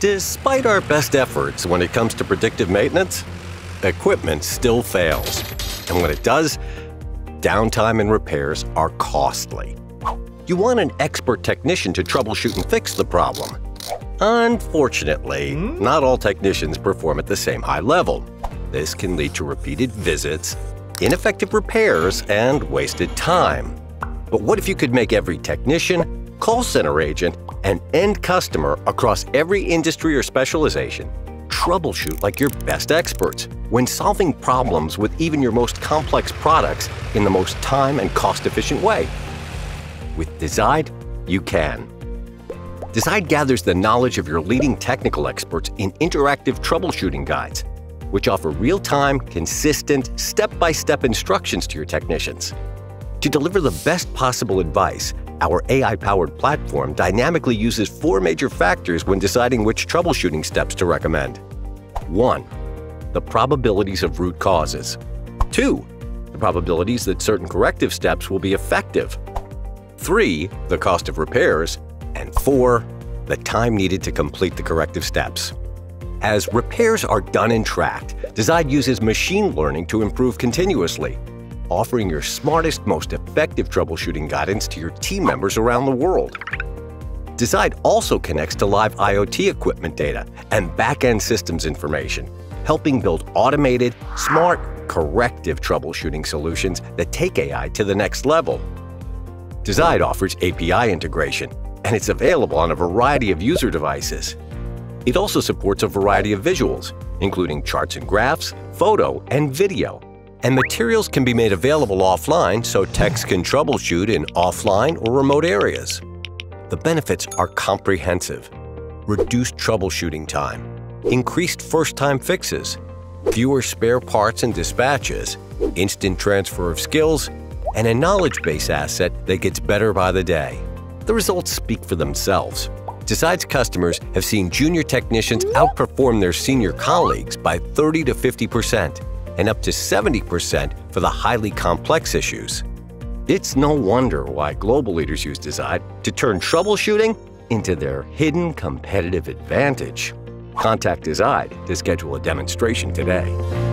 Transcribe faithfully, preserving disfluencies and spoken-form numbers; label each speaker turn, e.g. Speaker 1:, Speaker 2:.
Speaker 1: Despite our best efforts when it comes to predictive maintenance, equipment still fails. And when it does, downtime and repairs are costly. You want an expert technician to troubleshoot and fix the problem. Unfortunately, not all technicians perform at the same high level. This can lead to repeated visits, ineffective repairs, and wasted time. But what if you could make every technician, call center agent, and end customer across every industry or specialization troubleshoot like your best experts when solving problems with even your most complex products in the most time and cost-efficient way? With Decide, you can. Decide gathers the knowledge of your leading technical experts in interactive troubleshooting guides, which offer real-time, consistent, step-by-step instructions to your technicians. To deliver the best possible advice, our A I-powered platform dynamically uses four major factors when deciding which troubleshooting steps to recommend. One. The probabilities of root causes. Two. The probabilities that certain corrective steps will be effective. Three. The cost of repairs. And four. The time needed to complete the corrective steps. As repairs are done and tracked, Decide uses machine learning to improve continuously, offering your smartest, most effective troubleshooting guidance to your team members around the world. Decide also connects to live IoT equipment data and back-end systems information, helping build automated, smart, corrective troubleshooting solutions that take A I to the next level. Decide offers A P I integration, and it's available on a variety of user devices. It also supports a variety of visuals, including charts and graphs, photo, and video. And materials can be made available offline so techs can troubleshoot in offline or remote areas. The benefits are comprehensive: reduced troubleshooting time, increased first-time fixes, fewer spare parts and dispatches, instant transfer of skills, and a knowledge base asset that gets better by the day. The results speak for themselves. Decide's customers have seen junior technicians outperform their senior colleagues by thirty to fifty percent and up to seventy percent for the highly complex issues. It's no wonder why global leaders use Decide to turn troubleshooting into their hidden competitive advantage. Contact Decide to schedule a demonstration today.